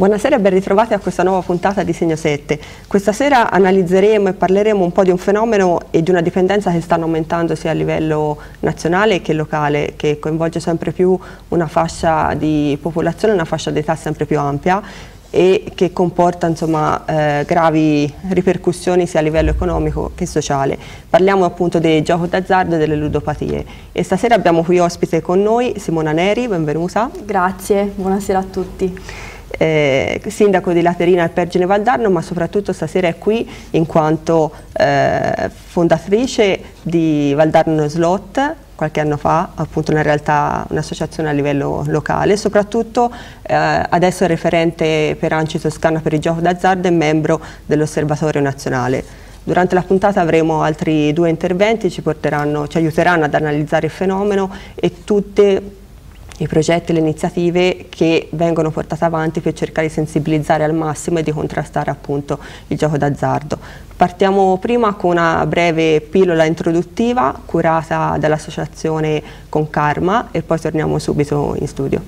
Buonasera e ben ritrovati a questa nuova puntata di Segno 7. Questa sera analizzeremo e parleremo un po' di un fenomeno e di una dipendenza che stanno aumentando sia a livello nazionale che locale, che coinvolge sempre più una fascia di popolazione, una fascia d'età sempre più ampia e che comporta gravi ripercussioni sia a livello economico che sociale. Parliamo appunto dei giochi d'azzardo e delle ludopatie e stasera abbiamo qui ospite con noi Simona Neri, benvenuta. Grazie, buonasera a tutti. Sindaco di Laterina e Pergine Valdarno, ma soprattutto stasera è qui in quanto fondatrice di Valdarno Slot, qualche anno fa, appunto una realtà, un'associazione a livello locale, soprattutto adesso è referente per ANCI Toscana per i giochi d'azzardo e membro dell'Osservatorio Nazionale. Durante la puntata avremo altri due interventi, ci aiuteranno ad analizzare il fenomeno e tutte i progetti e le iniziative che vengono portate avanti per cercare di sensibilizzare al massimo e di contrastare appunto il gioco d'azzardo. Partiamo prima con una breve pillola introduttiva curata dall'associazione Conkarma e poi torniamo subito in studio.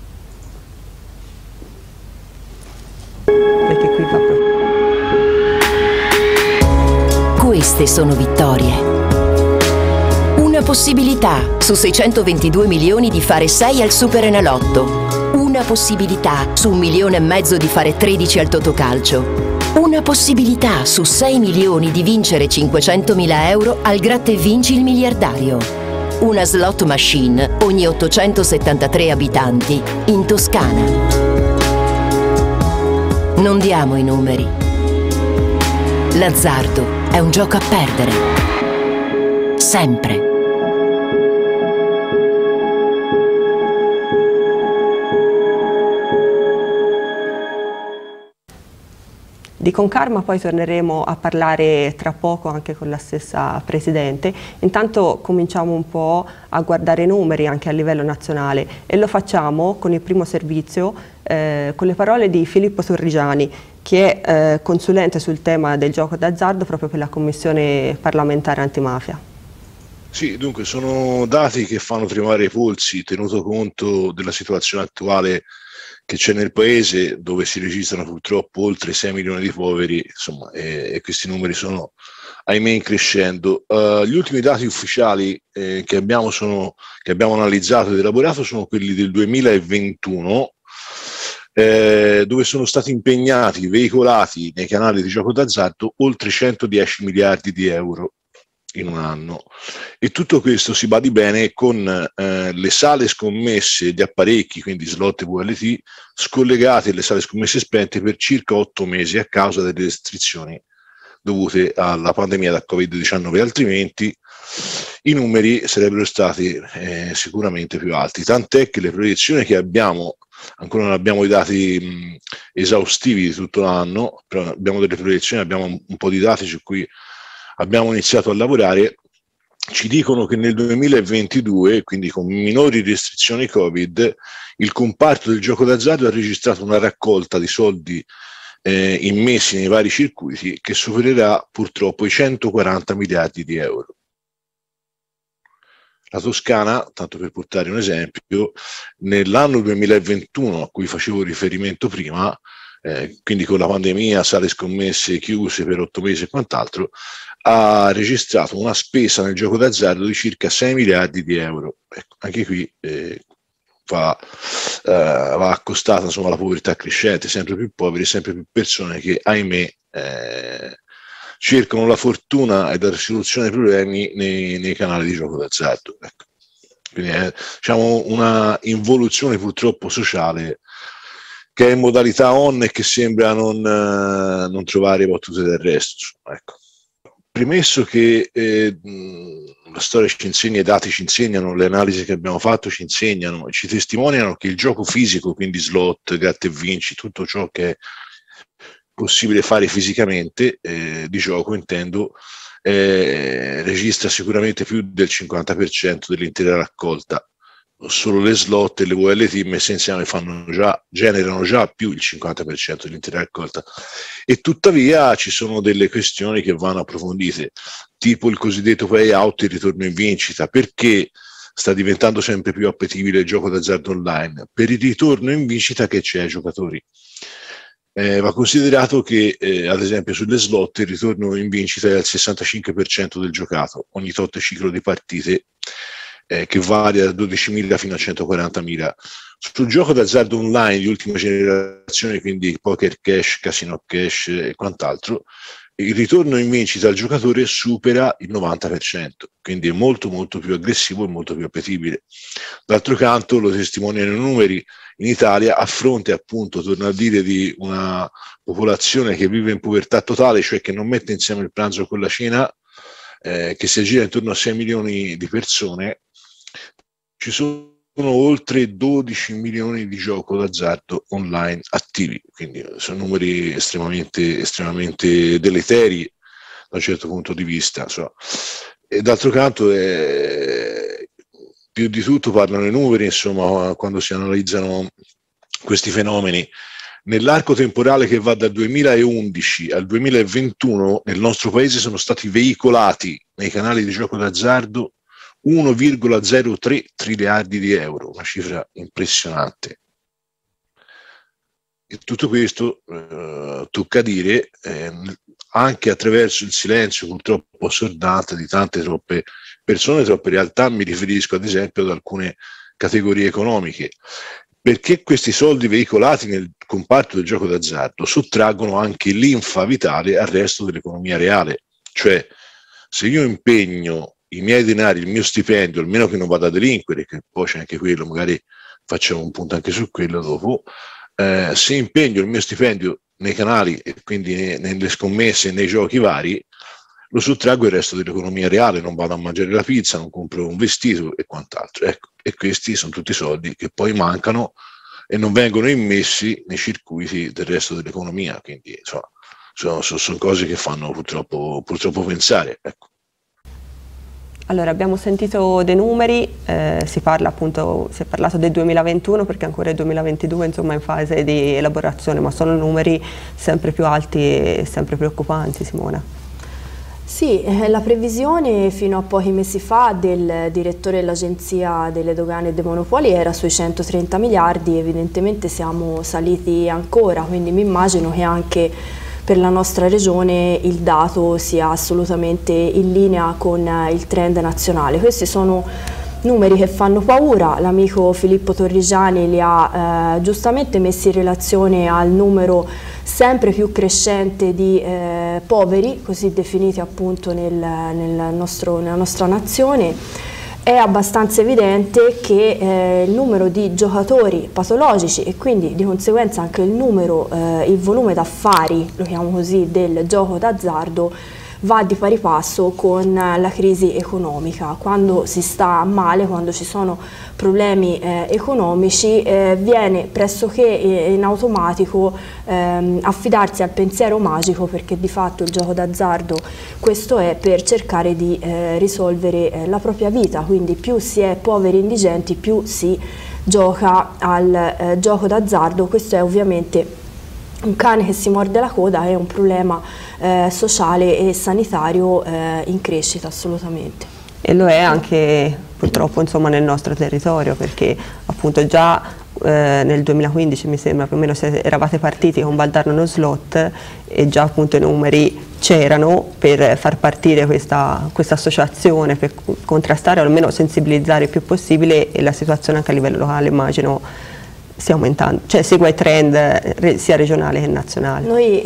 Perché qui fa proprio. Queste sono vittorie. Una possibilità su 622 milioni di fare 6 al Superenalotto. Una possibilità su 1,5 milioni di fare 13 al Totocalcio. Una possibilità su 6 milioni di vincere 500.000 euro al Gratta e Vinci il miliardario. Una slot machine ogni 873 abitanti in Toscana. Non diamo i numeri. L'azzardo è un gioco a perdere. Sempre. Di Conkarma poi torneremo a parlare tra poco anche con la stessa Presidente. Intanto cominciamo un po' a guardare i numeri anche a livello nazionale e lo facciamo con il primo servizio, con le parole di Filippo Torrigiani, che è consulente sul tema del gioco d'azzardo proprio per la Commissione parlamentare antimafia. Sì, dunque sono dati che fanno tremare i polsi, tenuto conto della situazione attuale che c'è nel paese, dove si registrano purtroppo oltre 6 milioni di poveri, insomma, e questi numeri sono ahimè in crescendo. Gli ultimi dati ufficiali che abbiamo analizzato ed elaborato sono quelli del 2021, dove sono stati impegnati, veicolati nei canali di gioco d'azzardo oltre 110 miliardi di euro in un anno, e tutto questo, si badi bene, con le sale scommesse di apparecchi, quindi slot e VLT, scollegate alle sale scommesse spente per circa 8 mesi a causa delle restrizioni dovute alla pandemia da Covid-19, altrimenti i numeri sarebbero stati sicuramente più alti, tant'è che le proiezioni che abbiamo, ancora non abbiamo i dati esaustivi di tutto l'anno, però abbiamo delle proiezioni, abbiamo un po' di dati su cui abbiamo iniziato a lavorare, ci dicono che nel 2022, quindi con minori restrizioni Covid, il comparto del gioco d'azzardo ha registrato una raccolta di soldi immessi nei vari circuiti che supererà purtroppo i 140 miliardi di euro. La Toscana, tanto per portare un esempio, nell'anno 2021 a cui facevo riferimento prima, quindi con la pandemia, sale scommesse chiuse per 8 mesi e quant'altro, ha registrato una spesa nel gioco d'azzardo di circa 6 miliardi di euro. Ecco, anche qui va accostata la povertà crescente, sempre più poveri, sempre più persone che ahimè cercano la fortuna e la risoluzione dei problemi nei canali di gioco d'azzardo. Ecco. Quindi è una involuzione purtroppo sociale che è in modalità on e che sembra non trovare battute d'arresto. Ecco. Premesso che la storia ci insegna, i dati ci insegnano, le analisi che abbiamo fatto ci insegnano e ci testimoniano che il gioco fisico, quindi slot, gratta e vinci, tutto ciò che è possibile fare fisicamente, di gioco intendo, registra sicuramente più del 50% dell'intera raccolta. Solo le slot e le VLT messe insieme generano già più il 50% dell'intera raccolta, e tuttavia ci sono delle questioni che vanno approfondite, tipo il cosiddetto payout, il ritorno in vincita. Perché sta diventando sempre più appetibile il gioco d'azzardo online per il ritorno in vincita che c'è ai giocatori. Va considerato che ad esempio sulle slot il ritorno in vincita è al 65% del giocato ogni tot ciclo di partite, che varia da 12.000 fino a 140.000. Sul gioco d'azzardo online di ultima generazione, quindi poker cash, casino cash e quant'altro, il ritorno in vincita al giocatore supera il 90%, quindi è molto molto più aggressivo e molto più appetibile. D'altro canto lo testimoniano i numeri in Italia, a fronte appunto, torno a dire, di una popolazione che vive in povertà totale, cioè che non mette insieme il pranzo con la cena, che si aggira intorno a 6 milioni di persone. Ci sono oltre 12 milioni di gioco d'azzardo online attivi, quindi sono numeri estremamente deleteri da un certo punto di vista. E d'altro canto più di tutto parlano i numeri, insomma, quando si analizzano questi fenomeni. Nell'arco temporale che va dal 2011 al 2021 nel nostro paese sono stati veicolati nei canali di gioco d'azzardo 1,03 triliardi di euro, una cifra impressionante. E tutto questo tocca dire anche attraverso il silenzio purtroppo assordante di tante troppe persone, troppe realtà. Mi riferisco ad esempio ad alcune categorie economiche, perché questi soldi veicolati nel comparto del gioco d'azzardo sottraggono anche linfa vitale al resto dell'economia reale. Cioè, se io impegno i miei denari, il mio stipendio, almeno che non vada a delinquere, che poi c'è anche quello, magari facciamo un punto anche su quello dopo, se impegno il mio stipendio nei canali e quindi nelle scommesse e nei giochi vari, lo sottraggo al resto dell'economia reale, non vado a mangiare la pizza, non compro un vestito e quant'altro. Ecco, e questi sono tutti soldi che poi mancano e non vengono immessi nei circuiti del resto dell'economia, quindi insomma, sono cose che fanno purtroppo pensare. Ecco. Allora, abbiamo sentito dei numeri, si è parlato del 2021 perché ancora il 2022 insomma è in fase di elaborazione, ma sono numeri sempre più alti e sempre preoccupanti, Simona. Sì, la previsione fino a pochi mesi fa del direttore dell'Agenzia delle Dogane e dei Monopoli era sui 130 miliardi, evidentemente siamo saliti ancora, quindi mi immagino che anche per la nostra regione il dato sia assolutamente in linea con il trend nazionale. Questi sono numeri che fanno paura, l'amico Filippo Torrigiani li ha giustamente messi in relazione al numero sempre più crescente di poveri, così definiti appunto nella nostra nazione. È abbastanza evidente che il numero di giocatori patologici e quindi di conseguenza anche il volume d'affari, lo chiamo così, del gioco d'azzardo va di pari passo con la crisi economica. Quando si sta male, quando ci sono problemi economici, viene pressoché in automatico affidarsi al pensiero magico, perché di fatto il gioco d'azzardo questo è, per cercare di risolvere la propria vita. Quindi più si è poveri e indigenti, più si gioca al gioco d'azzardo. Questo è ovviamente un cane che si morde la coda, è un problema sociale e sanitario in crescita assolutamente. E lo è anche purtroppo insomma nel nostro territorio, perché appunto già nel 2015 mi sembra più o meno eravate partiti con Valdarno No Slot e già appunto i numeri c'erano per far partire questa associazione, per contrastare o almeno sensibilizzare il più possibile, e la situazione anche a livello locale immagino stia aumentando, cioè segue i trend sia regionali che nazionali. Noi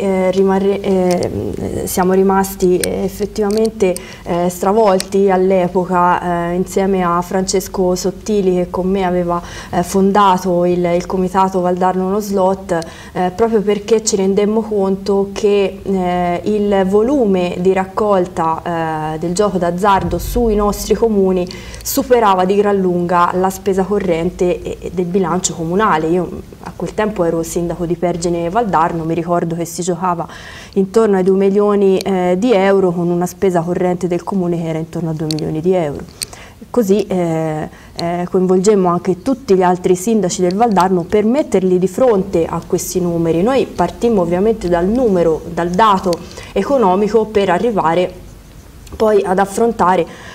siamo rimasti effettivamente stravolti all'epoca, insieme a Francesco Sottili, che con me aveva fondato il comitato Valdarno No Slot, proprio perché ci rendemmo conto che il volume di raccolta del gioco d'azzardo sui nostri comuni superava di gran lunga la spesa corrente del bilancio comunale. Io a quel tempo ero sindaco di Pergine Valdarno, mi ricordo che si giocava intorno ai 2 milioni di euro con una spesa corrente del comune che era intorno a 2 milioni di euro. Così coinvolgemmo anche tutti gli altri sindaci del Valdarno per metterli di fronte a questi numeri. Noi partimmo ovviamente dal dato economico, per arrivare poi ad affrontare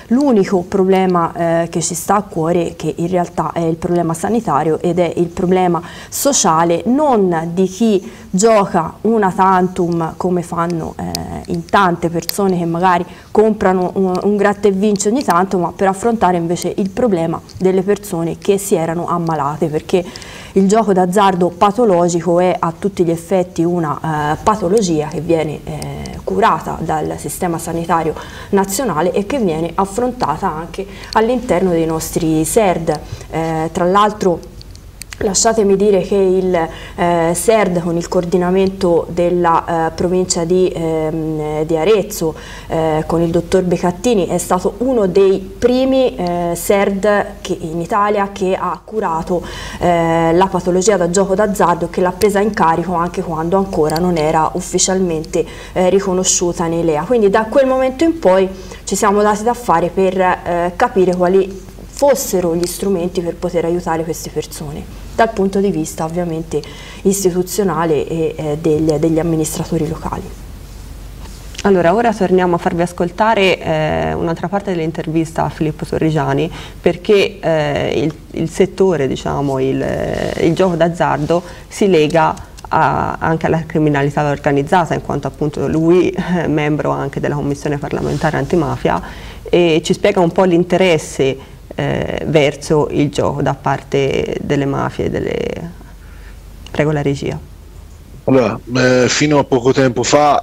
L'unico problema che ci sta a cuore, che in realtà è il problema sanitario ed è il problema sociale, non di chi gioca una tantum come fanno in tante persone che magari comprano un gratta e vinci ogni tanto, ma per affrontare invece il problema delle persone che si erano ammalate, perché il gioco d'azzardo patologico è a tutti gli effetti una patologia che viene curata dal sistema sanitario nazionale e che viene affrontata anche all'interno dei nostri SERD. Tra l'altro, lasciatemi dire che il SERD, con il coordinamento della provincia di Arezzo, con il dottor Becattini, è stato uno dei primi SERD in Italia che ha curato la patologia da gioco d'azzardo e che l'ha presa in carico anche quando ancora non era ufficialmente riconosciuta nei LEA. Quindi da quel momento in poi ci siamo dati da fare per capire quali fossero gli strumenti per poter aiutare queste persone, dal punto di vista ovviamente istituzionale e degli amministratori locali. Allora, ora torniamo a farvi ascoltare un'altra parte dell'intervista a Filippo Torrigiani, perché il settore, diciamo, il gioco d'azzardo si lega anche alla criminalità organizzata, in quanto appunto lui è membro anche della Commissione parlamentare antimafia, e ci spiega un po' l'interesse verso il gioco da parte delle mafie. Prego la regia. Allora, fino a poco tempo fa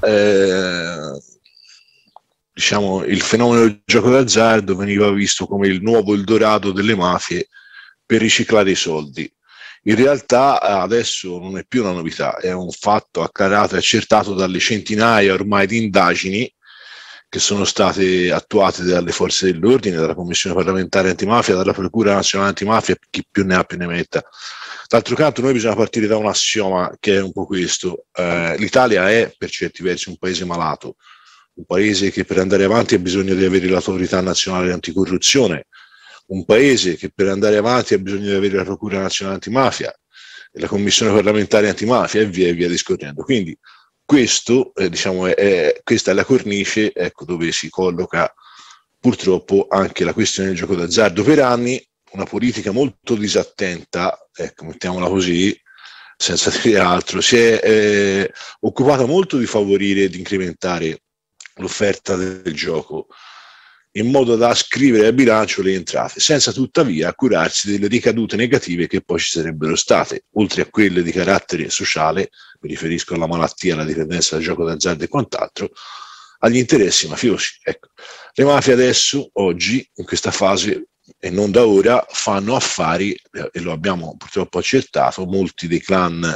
diciamo, il fenomeno del gioco d'azzardo veniva visto come il nuovo Eldorado delle mafie per riciclare i soldi. In realtà adesso non è più una novità, è un fatto acclarato e accertato dalle centinaia ormai di indagini che sono state attuate dalle forze dell'ordine, dalla Commissione parlamentare antimafia, dalla Procura nazionale antimafia, chi più ne ha più ne metta. D'altro canto noi bisogna partire da un assioma che è un po' questo: l'Italia è per certi versi un paese malato, un paese che per andare avanti ha bisogno di avere l'autorità nazionale anticorruzione, un paese che per andare avanti ha bisogno di avere la Procura nazionale antimafia e la Commissione parlamentare antimafia e via discorrendo. Quindi questo, diciamo, questa è la cornice, ecco, dove si colloca purtroppo anche la questione del gioco d'azzardo. Per anni una politica molto disattenta, ecco, mettiamola così, senza dire altro, si è occupata molto di favorire e di incrementare l'offerta del gioco in modo da scrivere a bilancio le entrate, senza tuttavia curarsi delle ricadute negative che poi ci sarebbero state, oltre a quelle di carattere sociale, mi riferisco alla malattia, alla dipendenza dal gioco d'azzardo e quant'altro, agli interessi mafiosi. Ecco, le mafie adesso, oggi, in questa fase, e non da ora, fanno affari, e lo abbiamo purtroppo accertato, molti dei clan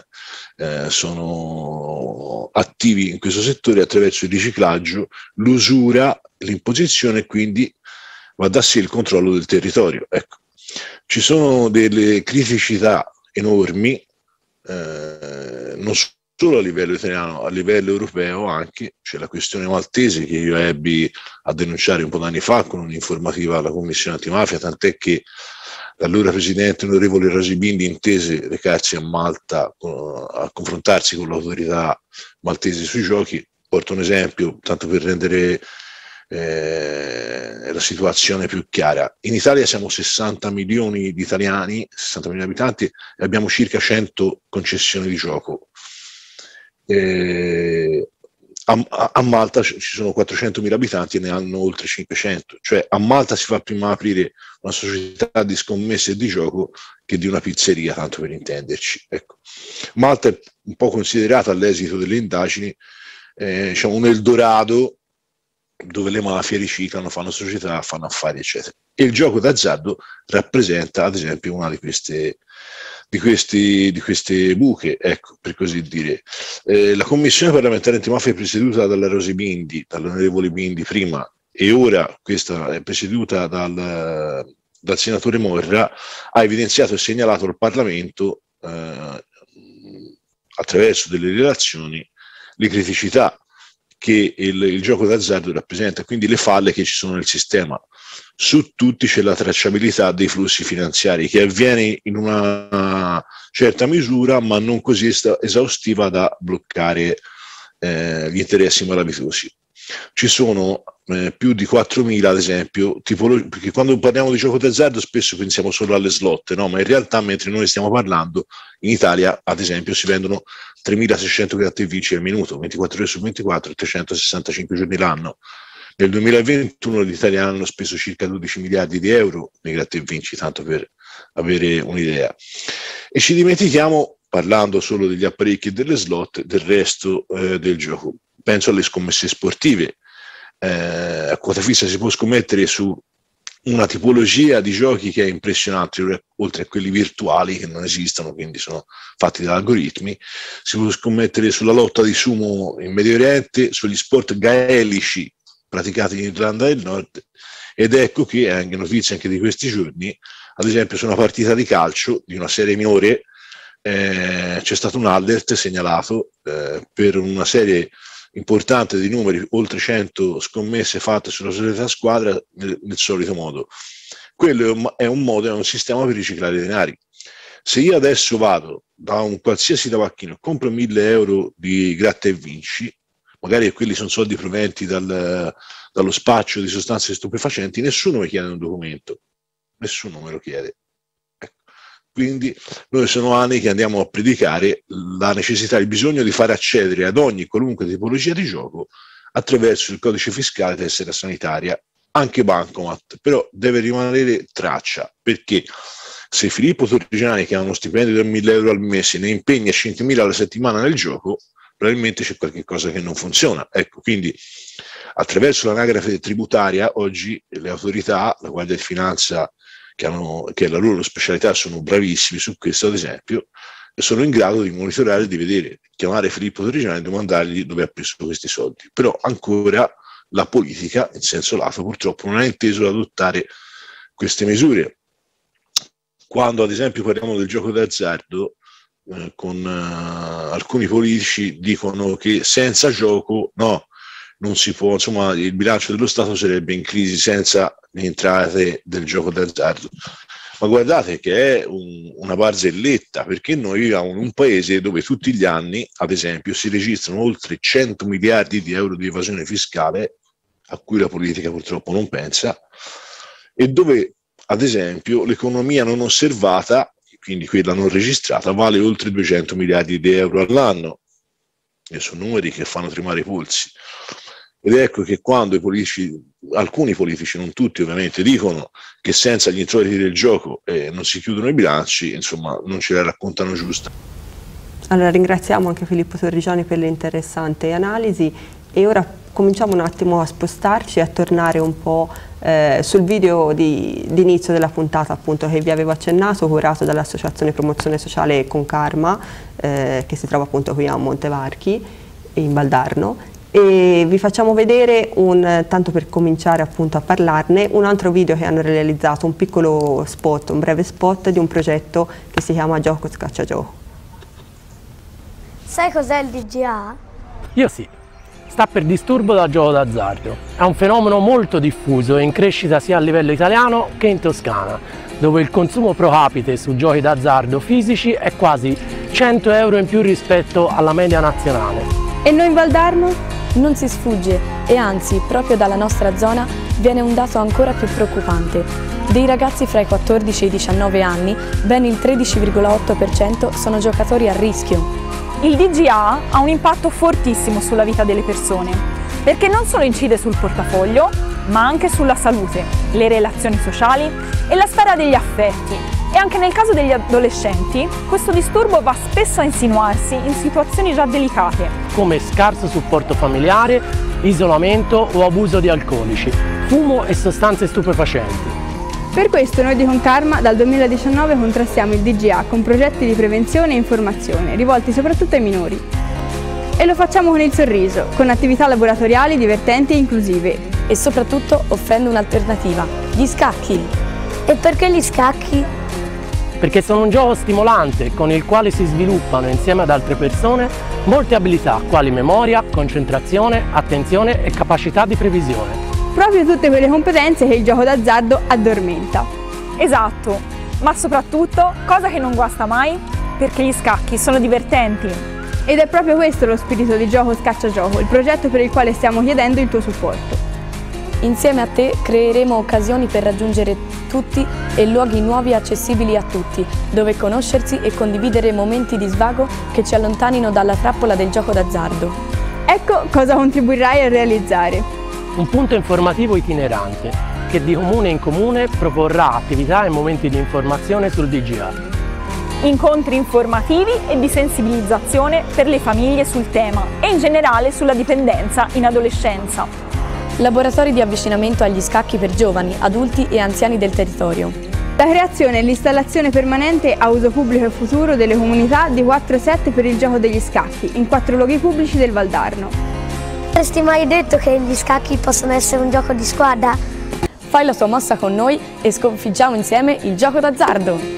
sono attivi in questo settore attraverso il riciclaggio, l'usura, l'imposizione e quindi va da sé il controllo del territorio. Ecco, ci sono delle criticità enormi, non solo a livello italiano, a livello europeo anche. C'è la questione maltese che io ebbi a denunciare un po' d'anni fa con un'informativa alla Commissione antimafia, tant'è che l'allora presidente onorevole Rasibindi intese recarsi a Malta a confrontarsi con l'autorità maltese sui giochi. Porto un esempio, tanto per rendere la situazione più chiara. In Italia siamo 60 milioni di italiani, 60 milioni di abitanti, e abbiamo circa 100 concessioni di gioco. A Malta ci sono 400.000 abitanti e ne hanno oltre 500, cioè a Malta si fa prima aprire una società di scommesse e di gioco che di una pizzeria, tanto per intenderci. Ecco. Malta è un po' considerata all'esito delle indagini diciamo un Eldorado dove le mafie riciclano, fanno società, fanno affari, eccetera. E il gioco d'azzardo rappresenta, ad esempio, una di queste buche, ecco, per così dire. La Commissione parlamentare antimafia è presieduta dalla Rosi Bindi, dall'onorevole Bindi prima, e ora questa è presieduta dal senatore Morra, ha evidenziato e segnalato al Parlamento, attraverso delle relazioni, le criticità che il gioco d'azzardo rappresenta, quindi le falle che ci sono nel sistema. Su tutti c'è la tracciabilità dei flussi finanziari, che avviene in una certa misura, ma non così esaustiva da bloccare gli interessi malavitosi. ci sono più di 4.000, ad esempio, perché quando parliamo di gioco d'azzardo spesso pensiamo solo alle slot, no? Ma in realtà mentre noi stiamo parlando in Italia, ad esempio, si vendono 3.600 gratta e vinci al minuto, 24 ore su 24, 365 giorni l'anno. Nel 2021 gli italiani hanno speso circa 12 miliardi di euro nei gratta e vinci, tanto per avere un'idea. E ci dimentichiamo, parlando solo degli apparecchi e delle slot, del resto del gioco. Penso alle scommesse sportive. A quota fissa si può scommettere su una tipologia di giochi che è impressionante, oltre a quelli virtuali che non esistono, quindi sono fatti da algoritmi. Si può scommettere sulla lotta di sumo in Medio Oriente, sugli sport gaelici praticati in Irlanda del Nord, ed ecco che è anche notizia anche di questi giorni, ad esempio su una partita di calcio di una serie minore c'è stato un alert segnalato per una serie importante di numeri, oltre 100 scommesse fatte sulla solita squadra nel solito modo. Quello è un modo, è un sistema per riciclare i denari. Se io adesso vado da un qualsiasi tabacchino e compro 1.000 euro di gratta e vinci, magari quelli sono soldi provenienti dallo spaccio di sostanze stupefacenti, nessuno mi chiede un documento, nessuno me lo chiede. Quindi noi sono anni che andiamo a predicare la necessità, il bisogno di fare accedere ad ogni qualunque tipologia di gioco attraverso il codice fiscale, tessera sanitaria, anche bancomat, però deve rimanere traccia, perché se Filippo Torrigiani, che ha uno stipendio di 1.000 euro al mese, ne impegna 5.000 alla settimana nel gioco, probabilmente c'è qualche cosa che non funziona. Ecco, quindi attraverso l'anagrafe tributaria oggi le autorità, la Guardia di Finanza, che è la loro specialità, sono bravissimi su questo, ad esempio, e sono in grado di monitorare e di vedere, chiamare Filippo Torrigiani e domandargli dove ha preso questi soldi. Però ancora la politica, in senso lato, purtroppo non ha inteso adottare queste misure. Quando ad esempio parliamo del gioco d'azzardo, con alcuni politici dicono che senza gioco no, non si può, insomma il bilancio dello Stato sarebbe in crisi senza le entrate del gioco d'azzardo. Ma guardate che è una barzelletta, perché noi viviamo in un paese dove tutti gli anni, ad esempio, si registrano oltre 100 miliardi di euro di evasione fiscale, a cui la politica purtroppo non pensa, e dove, ad esempio, l'economia non osservata, quindi quella non registrata, vale oltre 200 miliardi di euro all'anno. E sono numeri che fanno tremare i polsi. Ed ecco che quando i politici, alcuni politici, non tutti ovviamente, dicono che senza gli introiti del gioco non si chiudono i bilanci, insomma non ce la raccontano giusta. Allora ringraziamo anche Filippo Torrigiani per l'interessante analisi e ora cominciamo un attimo a spostarci e a tornare un po' sul video di inizio della puntata, appunto, che vi avevo accennato, curato dall'Associazione Promozione Sociale Concarma, che si trova appunto qui a Montevarchi, in Valdarno. E vi facciamo vedere, tanto per cominciare appunto a parlarne, un altro video che hanno realizzato, un piccolo spot, un breve spot di un progetto che si chiama Gioco Scaccia Gioco. Sai cos'è il DGA? Io sì. Sta per disturbo da gioco d'azzardo. È un fenomeno molto diffuso e in crescita sia a livello italiano che in Toscana, dove il consumo pro capite su giochi d'azzardo fisici è quasi 100 euro in più rispetto alla media nazionale. E noi in Valdarno? Non si sfugge e anzi, proprio dalla nostra zona viene un dato ancora più preoccupante. Dei ragazzi fra i 14 e i 19 anni, ben il 13,8% sono giocatori a rischio. Il DGA ha un impatto fortissimo sulla vita delle persone, perché non solo incide sul portafoglio, ma anche sulla salute, le relazioni sociali e la sfera degli affetti. E anche nel caso degli adolescenti, questo disturbo va spesso a insinuarsi in situazioni già delicate, come scarso supporto familiare, isolamento o abuso di alcolici, fumo e sostanze stupefacenti. Per questo noi di Concarma dal 2019 contrastiamo il DGA con progetti di prevenzione e informazione, rivolti soprattutto ai minori. E lo facciamo con il sorriso, con attività laboratoriali divertenti e inclusive. E soprattutto offrendo un'alternativa, gli scacchi. E perché gli scacchi? Perché sono un gioco stimolante con il quale si sviluppano insieme ad altre persone molte abilità quali memoria, concentrazione, attenzione e capacità di previsione. Proprio tutte quelle competenze che il gioco d'azzardo addormenta. Esatto, ma soprattutto, cosa che non guasta mai, perché gli scacchi sono divertenti. Ed è proprio questo lo spirito di Gioco Scaccia Gioco, il progetto per il quale stiamo chiedendo il tuo supporto. Insieme a te creeremo occasioni per raggiungere tutti e luoghi nuovi accessibili a tutti, dove conoscersi e condividere momenti di svago che ci allontanino dalla trappola del gioco d'azzardo. Ecco cosa contribuirai a realizzare. Un punto informativo itinerante che di comune in comune proporrà attività e momenti di informazione sul DGA. Incontri informativi e di sensibilizzazione per le famiglie sul tema e in generale sulla dipendenza in adolescenza. Laboratori di avvicinamento agli scacchi per giovani, adulti e anziani del territorio. La creazione e l'installazione permanente a uso pubblico e futuro delle comunità di 4 set per il gioco degli scacchi in 4 luoghi pubblici del Valdarno. Avresti mai detto che gli scacchi possono essere un gioco di squadra? Fai la tua mossa con noi e sconfiggiamo insieme il gioco d'azzardo!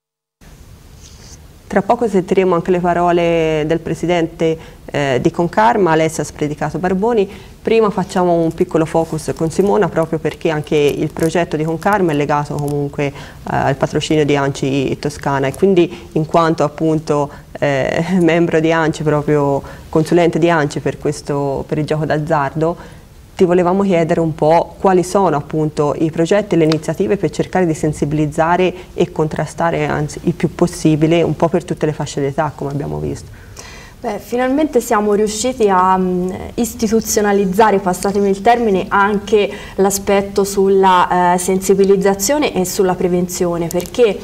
Tra poco sentiremo anche le parole del presidente di Concarma, Alessia Spredicato Barboni. Prima facciamo un piccolo focus con Simona, proprio perché anche il progetto di Concarma è legato comunque al patrocinio di ANCI Toscana, e quindi in quanto appunto membro di ANCI, proprio consulente di ANCI per il gioco d'azzardo, ti volevamo chiedere un po' quali sono appunto i progetti e le iniziative per cercare di sensibilizzare e contrastare, anzi il più possibile, un po' per tutte le fasce d'età, come abbiamo visto. Beh, finalmente siamo riusciti a istituzionalizzare, passatemi il termine, anche l'aspetto sulla sensibilizzazione e sulla prevenzione, perché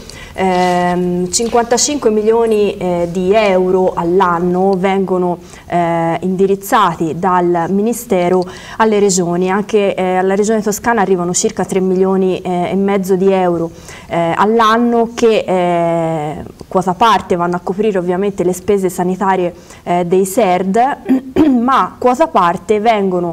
55 milioni di euro all'anno vengono indirizzati dal Ministero alle regioni. Anche alla Regione Toscana arrivano circa 3 milioni e mezzo di euro all'anno, che quota parte vanno a coprire ovviamente le spese sanitarie dei SERD, ma quota parte vengono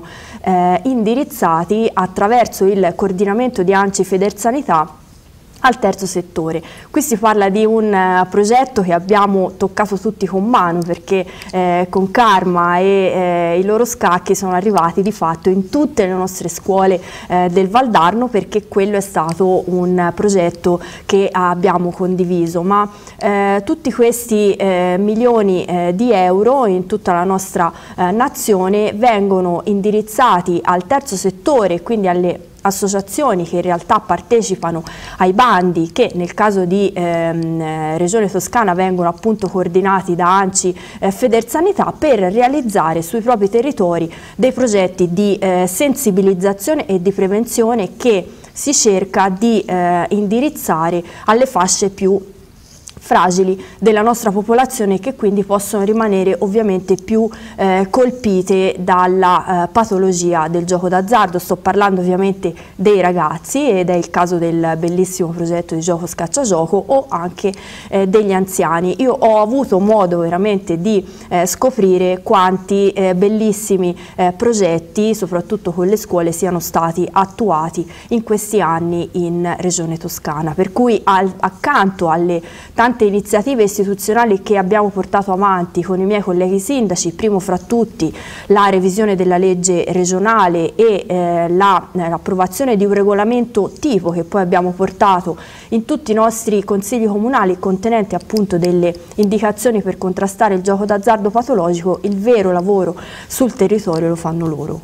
indirizzati attraverso il coordinamento di ANCI Federsanità al terzo settore. Qui si parla di un progetto che abbiamo toccato tutti con mano, perché Concarma e i loro scacchi sono arrivati di fatto in tutte le nostre scuole del Valdarno, perché quello è stato un progetto che abbiamo condiviso. Ma tutti questi milioni di euro in tutta la nostra nazione vengono indirizzati al terzo settore, quindi alle associazioni che in realtà partecipano ai bandi, che nel caso di Regione Toscana vengono appunto coordinati da ANCI Federsanità, per realizzare sui propri territori dei progetti di sensibilizzazione e di prevenzione che si cerca di indirizzare alle fasce più fragili della nostra popolazione, che quindi possono rimanere ovviamente più colpite dalla patologia del gioco d'azzardo. Sto parlando ovviamente dei ragazzi, ed è il caso del bellissimo progetto di Gioco Scaccia Gioco, o anche degli anziani. Io ho avuto modo veramente di scoprire quanti bellissimi progetti, soprattutto con le scuole, siano stati attuati in questi anni in Regione Toscana, per cui accanto alle tante iniziative istituzionali che abbiamo portato avanti con i miei colleghi sindaci, primo fra tutti la revisione della legge regionale e l'approvazione di un regolamento tipo che poi abbiamo portato in tutti i nostri consigli comunali, contenente appunto delle indicazioni per contrastare il gioco d'azzardo patologico, il vero lavoro sul territorio lo fanno loro.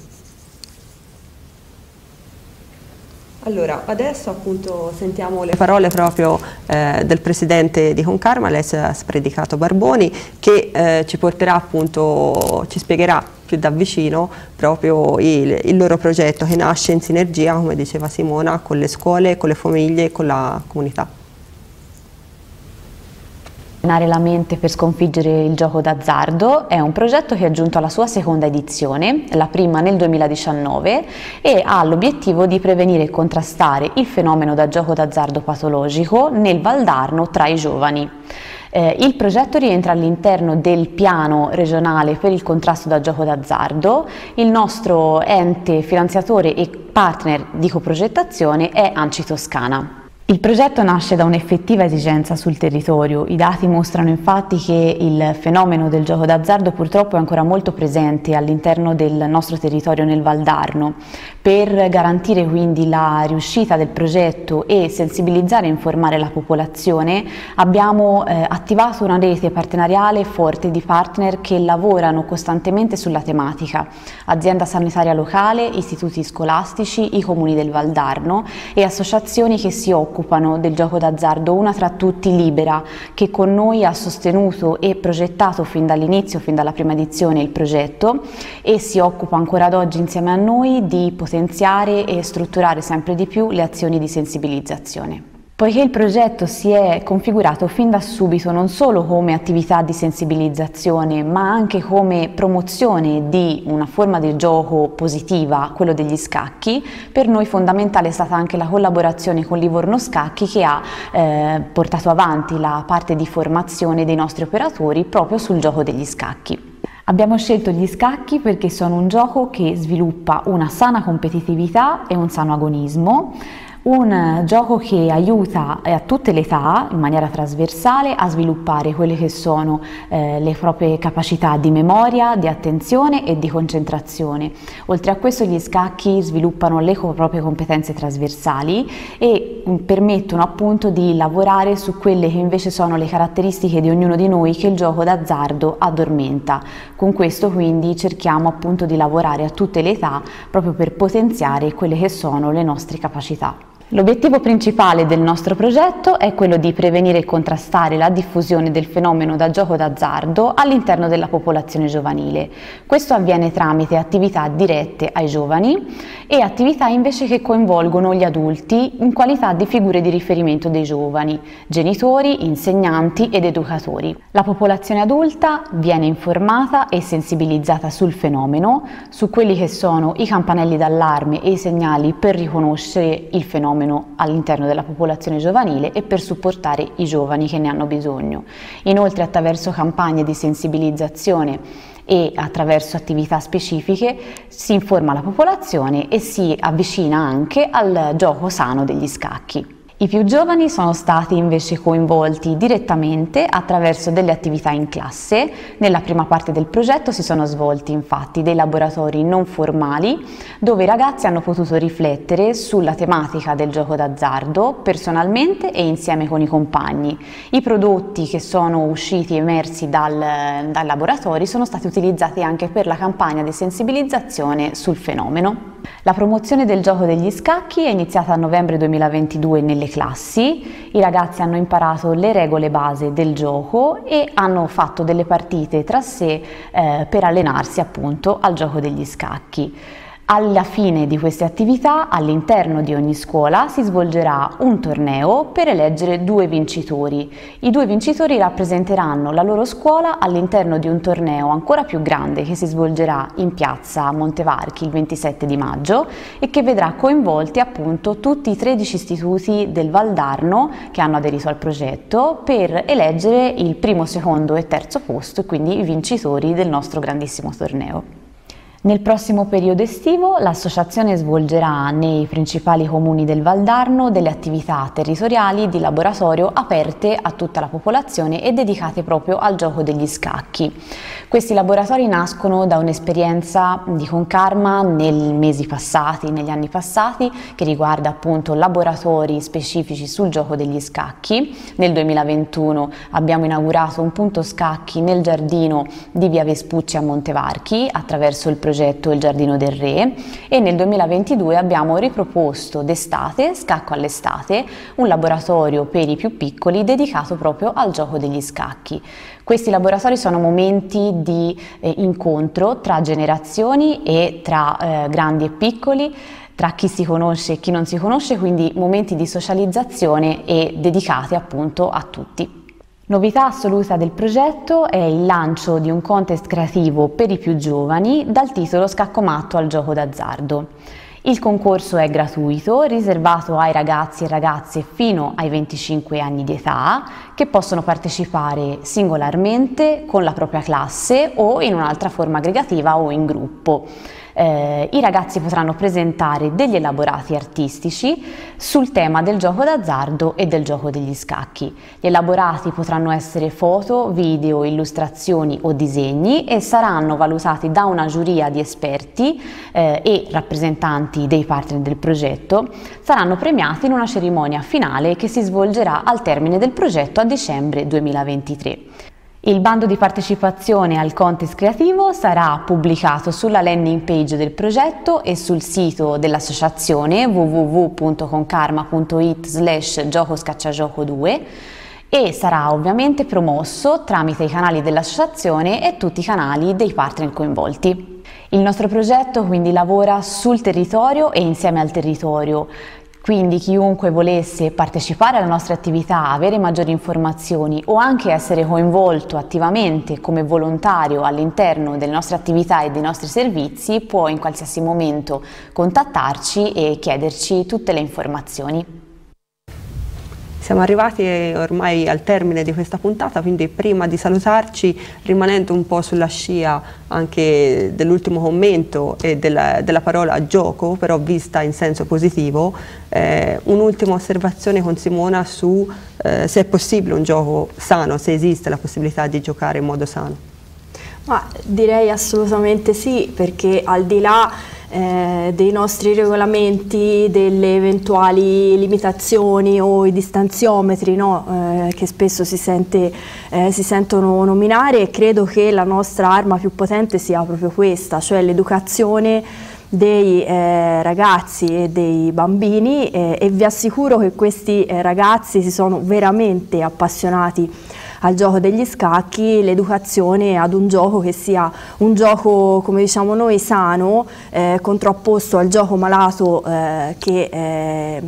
Allora, adesso appunto sentiamo le parole proprio del presidente di Concarma, Alessia Spredicato Barboni, che ci porterà appunto, ci spiegherà più da vicino proprio il loro progetto, che nasce in sinergia, come diceva Simona, con le scuole, con le famiglie e con la comunità. Allenare la mente per sconfiggere il gioco d'azzardo è un progetto che è giunto alla sua seconda edizione, la prima nel 2019, e ha l'obiettivo di prevenire e contrastare il fenomeno da gioco d'azzardo patologico nel Valdarno tra i giovani. Il progetto rientra all'interno del piano regionale per il contrasto da gioco d'azzardo. Il nostro ente finanziatore e partner di coprogettazione è ANCI Toscana. Il progetto nasce da un'effettiva esigenza sul territorio. I dati mostrano infatti che il fenomeno del gioco d'azzardo purtroppo è ancora molto presente all'interno del nostro territorio nel Valdarno. Per garantire quindi la riuscita del progetto e sensibilizzare e informare la popolazione abbiamo attivato una rete partenariale forte di partner che lavorano costantemente sulla tematica: azienda sanitaria locale, istituti scolastici, i comuni del Valdarno e associazioni che si occupano del gioco d'azzardo, una tra tutti Libera, che con noi ha sostenuto e progettato fin dall'inizio, fin dalla prima edizione, il progetto e si occupa ancora ad oggi insieme a noi di potenziare e strutturare sempre di più le azioni di sensibilizzazione. Poiché il progetto si è configurato fin da subito non solo come attività di sensibilizzazione, ma anche come promozione di una forma di gioco positiva, quello degli scacchi, per noi fondamentale è stata anche la collaborazione con Livorno Scacchi, che ha portato avanti la parte di formazione dei nostri operatori proprio sul gioco degli scacchi. Abbiamo scelto gli scacchi perché sono un gioco che sviluppa una sana competitività e un sano agonismo, un gioco che aiuta a tutte le età in maniera trasversale a sviluppare quelle che sono le proprie capacità di memoria, di attenzione e di concentrazione. Oltre a questo gli scacchi sviluppano le proprie competenze trasversali e permettono appunto di lavorare su quelle che invece sono le caratteristiche di ognuno di noi che il gioco d'azzardo addormenta. Con questo quindi cerchiamo appunto di lavorare a tutte le età proprio per potenziare quelle che sono le nostre capacità. L'obiettivo principale del nostro progetto è quello di prevenire e contrastare la diffusione del fenomeno da gioco d'azzardo all'interno della popolazione giovanile. Questo avviene tramite attività dirette ai giovani e attività invece che coinvolgono gli adulti in qualità di figure di riferimento dei giovani, genitori, insegnanti ed educatori. La popolazione adulta viene informata e sensibilizzata sul fenomeno, su quelli che sono i campanelli d'allarme e i segnali per riconoscere il fenomeno all'interno della popolazione giovanile e per supportare i giovani che ne hanno bisogno. Inoltre, attraverso campagne di sensibilizzazione e attraverso attività specifiche si informa la popolazione e si avvicina anche al gioco sano degli scacchi. I più giovani sono stati invece coinvolti direttamente attraverso delle attività in classe. Nella prima parte del progetto si sono svolti infatti dei laboratori non formali dove i ragazzi hanno potuto riflettere sulla tematica del gioco d'azzardo personalmente e insieme con i compagni. I prodotti che sono usciti emersi dai laboratori sono stati utilizzati anche per la campagna di sensibilizzazione sul fenomeno. La promozione del gioco degli scacchi è iniziata a novembre 2022 nelle classi. I ragazzi hanno imparato le regole base del gioco e hanno fatto delle partite tra sé per allenarsi appunto al gioco degli scacchi. Alla fine di queste attività, all'interno di ogni scuola, si svolgerà un torneo per eleggere 2 vincitori. I 2 vincitori rappresenteranno la loro scuola all'interno di un torneo ancora più grande che si svolgerà in piazza Montevarchi il 27 di maggio e che vedrà coinvolti appunto tutti i 13 istituti del Valdarno che hanno aderito al progetto per eleggere il primo, secondo e terzo posto e quindi i vincitori del nostro grandissimo torneo. Nel prossimo periodo estivo l'associazione svolgerà nei principali comuni del Valdarno delle attività territoriali di laboratorio aperte a tutta la popolazione e dedicate proprio al gioco degli scacchi. Questi laboratori nascono da un'esperienza di Concarma negli anni passati, che riguarda appunto laboratori specifici sul gioco degli scacchi. Nel 2021 abbiamo inaugurato un punto scacchi nel giardino di via Vespucci a Montevarchi attraverso il progetto Il Giardino del Re e nel 2022 abbiamo riproposto d'estate, Scacco all'estate, un laboratorio per i più piccoli dedicato proprio al gioco degli scacchi. Questi laboratori sono momenti di incontro tra generazioni e tra grandi e piccoli, tra chi si conosce e chi non si conosce, quindi momenti di socializzazione e dedicati appunto a tutti. Novità assoluta del progetto è il lancio di un contest creativo per i più giovani dal titolo Scacco matto al gioco d'azzardo. Il concorso è gratuito, riservato ai ragazzi e ragazze fino ai 25 anni di età che possono partecipare singolarmente con la propria classe o in un'altra forma aggregativa o in gruppo. I ragazzi potranno presentare degli elaborati artistici sul tema del gioco d'azzardo e del gioco degli scacchi. Gli elaborati potranno essere foto, video, illustrazioni o disegni e saranno valutati da una giuria di esperti e rappresentanti dei partner del progetto. Saranno premiati in una cerimonia finale che si svolgerà al termine del progetto a dicembre 2023. Il bando di partecipazione al contest creativo sarà pubblicato sulla landing page del progetto e sul sito dell'associazione www.conkarma.it/gioco-2 e sarà ovviamente promosso tramite i canali dell'associazione e tutti i canali dei partner coinvolti. Il nostro progetto quindi lavora sul territorio e insieme al territorio. Quindi chiunque volesse partecipare alla nostra attività, avere maggiori informazioni o anche essere coinvolto attivamente come volontario all'interno delle nostre attività e dei nostri servizi può in qualsiasi momento contattarci e chiederci tutte le informazioni. Siamo arrivati ormai al termine di questa puntata, quindi prima di salutarci, rimanendo un po' sulla scia anche dell'ultimo commento e della parola gioco, però vista in senso positivo, un'ultima osservazione con Simona su se è possibile un gioco sano, se esiste la possibilità di giocare in modo sano. Ma direi assolutamente sì, perché al di là dei nostri regolamenti, delle eventuali limitazioni o i distanziometri, no, che spesso si sentono nominare, credo che la nostra arma più potente sia proprio questa, cioè l'educazione dei ragazzi e dei bambini e vi assicuro che questi ragazzi si sono veramente appassionati al gioco degli scacchi, l'educazione ad un gioco che sia un gioco, come diciamo noi, sano, contrapposto al gioco malato che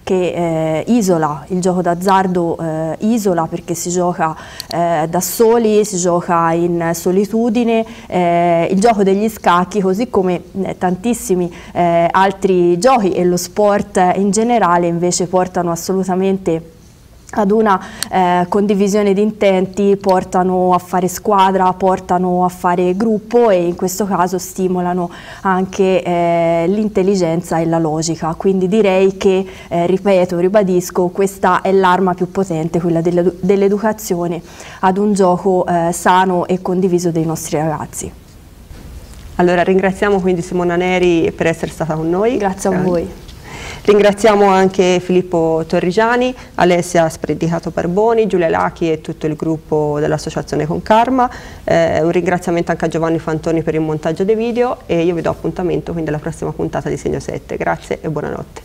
isola, il gioco d'azzardo isola perché si gioca da soli, si gioca in solitudine, il gioco degli scacchi, così come tantissimi altri giochi e lo sport in generale, invece portano assolutamente ad una condivisione di intenti, portano a fare squadra, portano a fare gruppo e in questo caso stimolano anche l'intelligenza e la logica. Quindi direi che, ripeto, ribadisco, questa è l'arma più potente, quella dell'educazione ad un gioco sano e condiviso dei nostri ragazzi. Allora ringraziamo quindi Simona Neri per essere stata con noi. Grazie a voi. Ringraziamo anche Filippo Torrigiani, Alessia Spredicato Barboni, Giulia Lachi e tutto il gruppo dell'associazione Conkarma. Un ringraziamento anche a Giovanni Fantoni per il montaggio dei video e io vi do appuntamento quindi alla prossima puntata di Segno 7. Grazie e buonanotte.